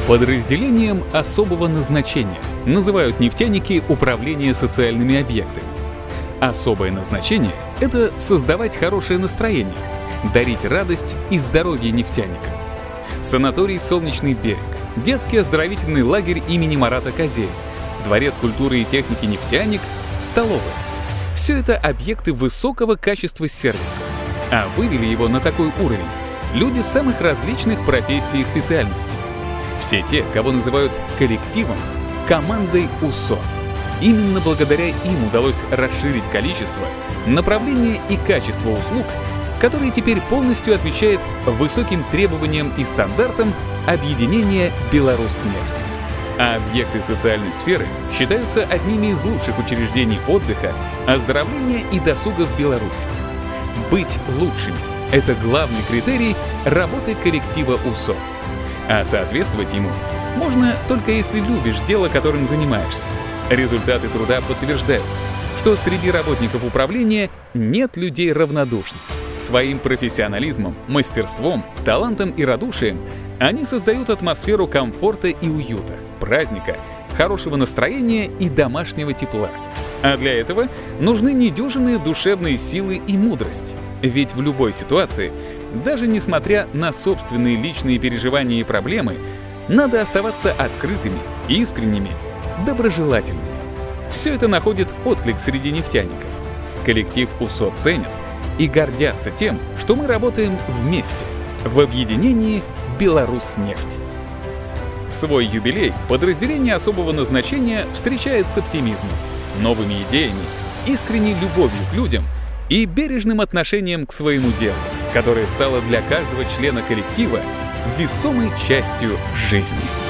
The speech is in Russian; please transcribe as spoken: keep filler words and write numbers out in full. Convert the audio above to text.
Подразделением особого назначения называют нефтяники управление социальными объектами. Особое назначение — это создавать хорошее настроение, дарить радость и здоровье нефтяникам. Санаторий «Солнечный берег», детский оздоровительный лагерь имени Марата Козея, дворец культуры и техники «Нефтяник», столовая. Все это объекты высокого качества сервиса. А вывели его на такой уровень люди самых различных профессий и специальностей. Все те, кого называют коллективом, командой УСО. Именно благодаря им удалось расширить количество, направление и качество услуг, которые теперь полностью отвечают высоким требованиям и стандартам объединения «Беларуснефть». А объекты социальной сферы считаются одними из лучших учреждений отдыха, оздоровления и досуга в Беларуси. Быть лучшими — это главный критерий работы коллектива УСО. А соответствовать ему можно только если любишь дело, которым занимаешься. Результаты труда подтверждают, что среди работников управления нет людей равнодушных. Своим профессионализмом, мастерством, талантом и радушием они создают атмосферу комфорта и уюта, праздника, хорошего настроения и домашнего тепла. А для этого нужны недюжинные душевные силы и мудрость. Ведь в любой ситуации, даже несмотря на собственные личные переживания и проблемы, надо оставаться открытыми, искренними, доброжелательными. Все это находит отклик среди нефтяников. Коллектив УСО ценят и гордятся тем, что мы работаем вместе, в объединении «Беларуснефть». Свой юбилей подразделение особого назначения встречает с оптимизмом, новыми идеями, искренней любовью к людям и бережным отношением к своему делу, которое стало для каждого члена коллектива весомой частью жизни.